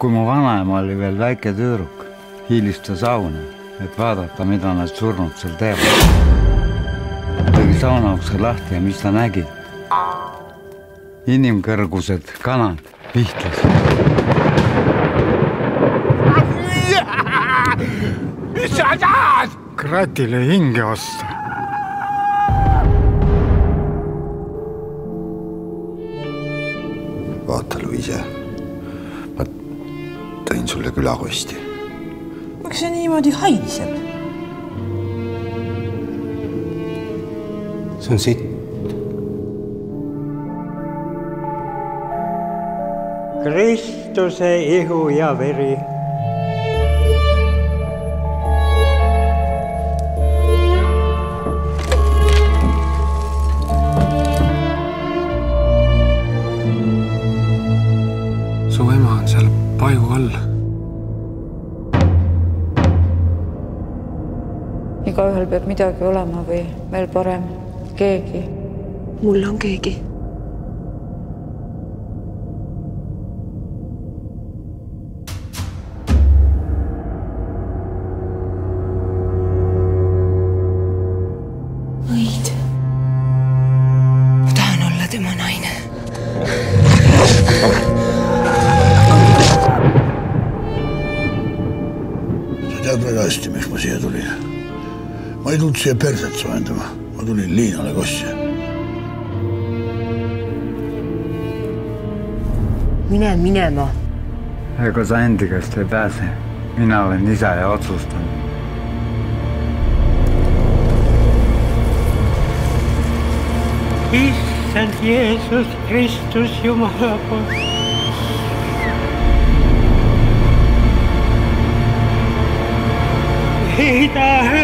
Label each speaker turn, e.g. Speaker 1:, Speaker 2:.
Speaker 1: Kui mu vanaema oli veel väike tüdruk, hiilis ta sauna, et vaadata, mida nad surnud seal teevad. Tegi sauna ukse lahti ja mis ta nägi? Inimkõrgused kanad vihtas.
Speaker 2: Mis sa tahad?
Speaker 1: Kratile hinge osta.
Speaker 3: Vaata, Luise, ma tõin sulle külakosti.
Speaker 4: Miks see niimoodi haiseb?
Speaker 3: See on sitt.
Speaker 5: Kristuse ihu ja veri.
Speaker 6: Su ema on seal paju all.
Speaker 7: Igaühel peab midagi olema või veel parem, keegi.
Speaker 8: Mul on keegi. Võid. Ma tahan olla tema naine.
Speaker 3: Sa tead väga hästi, miks ma siia tulin. Ma ei tulnud siia perset soendama. Ma tulin Liinale kossi.
Speaker 8: Mine minema.
Speaker 1: Ega sa endi käest ei pääse. Mina olen isa ja otsustan.
Speaker 5: Issand Jeesus Kristus, Jumala poeg. Ei taha